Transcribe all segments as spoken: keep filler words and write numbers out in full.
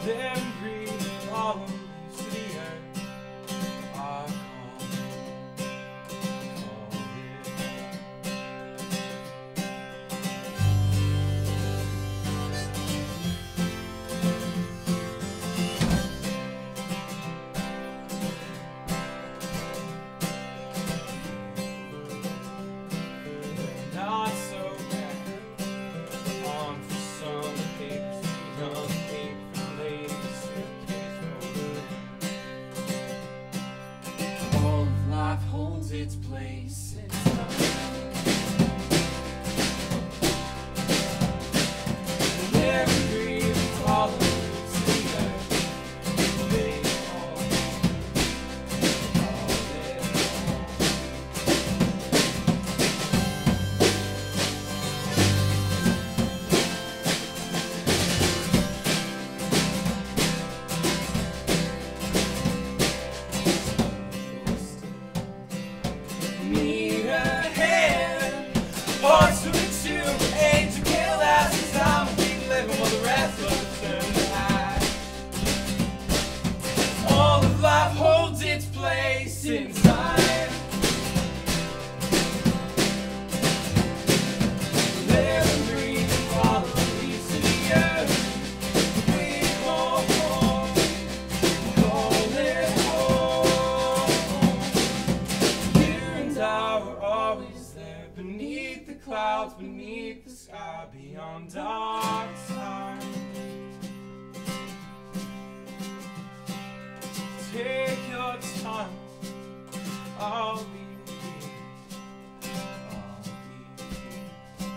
Then breathe all of these to the earth. I not so bad. On for some papers, young paper ladies, suitcase over. All of life holds its place in time. Live and breathe all of these together. They all, all live on. Need a hand, wants to be too, aim to kill us. As I'm keep living while the rest of us turn to hide. All of life holds its place inside. Live and breathe and follow these to the earth. We call home, call it home. You and I were always there, beneath the clouds, beneath the sky, beyond dark time. Take your time, I'll be here, I'll be here.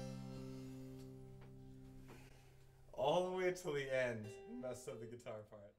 All the way till the end, messed up the guitar part.